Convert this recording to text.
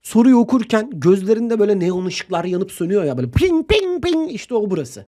Soruyu okurken gözlerinde böyle neon ışıklar yanıp sönüyor ya böyle ping ping ping işte o burası.